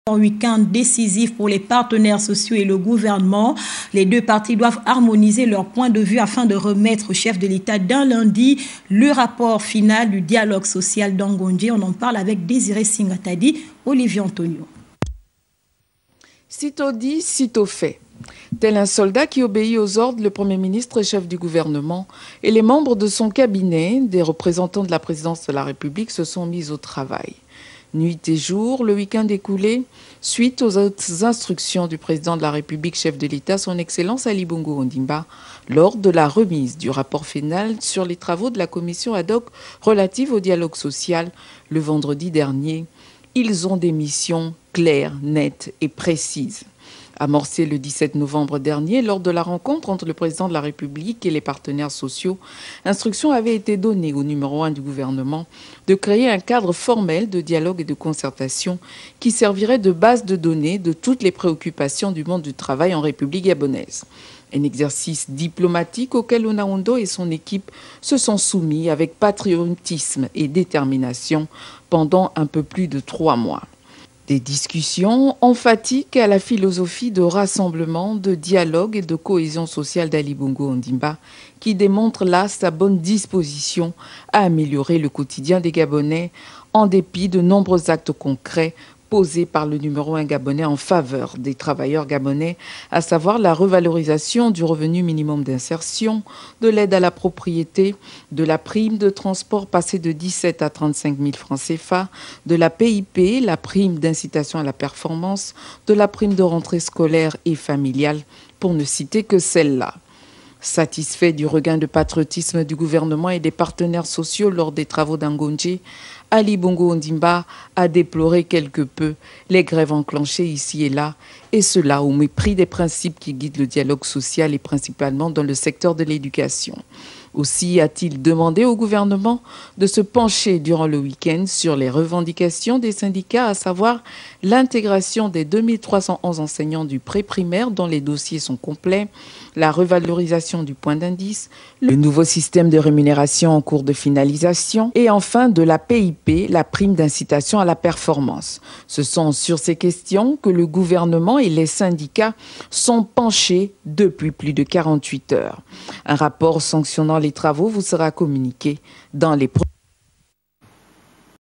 Un week-end décisif pour les partenaires sociaux et le gouvernement. Les deux parties doivent harmoniser leur point de vue afin de remettre au chef de l'État d'un lundi le rapport final du dialogue social d'Angondje. On en parle avec Désiré Singatadi, Olivier Antonio. Sitôt dit, sitôt fait. Tel un soldat qui obéit aux ordres, le Premier ministre et chef du gouvernement et les membres de son cabinet, des représentants de la présidence de la République, se sont mis au travail. Nuit et jour, le week-end écoulé, suite aux instructions du président de la République, chef de l'État, son Excellence Ali Bongo Ondimba, lors de la remise du rapport final sur les travaux de la commission ad hoc relative au dialogue social le vendredi dernier, ils ont des missions claires, nettes et précises. Amorcé le 17 novembre dernier, lors de la rencontre entre le président de la République et les partenaires sociaux, instruction avait été donnée au numéro 1 du gouvernement de créer un cadre formel de dialogue et de concertation qui servirait de base de données de toutes les préoccupations du monde du travail en République gabonaise. Un exercice diplomatique auquel Onaondo et son équipe se sont soumis avec patriotisme et détermination pendant un peu plus de 3 mois. Des discussions emphatiques à la philosophie de rassemblement, de dialogue et de cohésion sociale d'Ali Bongo Ondimba, qui démontre là sa bonne disposition à améliorer le quotidien des Gabonais en dépit de nombreux actes concrets posés par le numéro 1 gabonais en faveur des travailleurs gabonais, à savoir la revalorisation du revenu minimum d'insertion, de l'aide à la propriété, de la prime de transport passée de 17 à 35 000 francs CFA, de la PIP, la prime d'incitation à la performance, de la prime de rentrée scolaire et familiale, pour ne citer que celle-là. Satisfait du regain de patriotisme du gouvernement et des partenaires sociaux lors des travaux d'Angondje, Ali Bongo Ondimba a déploré quelque peu les grèves enclenchées ici et là, et cela au mépris des principes qui guident le dialogue social et principalement dans le secteur de l'éducation. Aussi a-t-il demandé au gouvernement de se pencher durant le week-end sur les revendications des syndicats, à savoir l'intégration des 2311 enseignants du pré-primaire dont les dossiers sont complets, la revalorisation du point d'indice, le nouveau système de rémunération en cours de finalisation et enfin de la PIP, la prime d'incitation à la performance. Ce sont sur ces questions que le gouvernement et les syndicats sont penchés depuis plus de 48 heures. Un rapport sanctionnant les travaux vous sera communiqué dans les prochains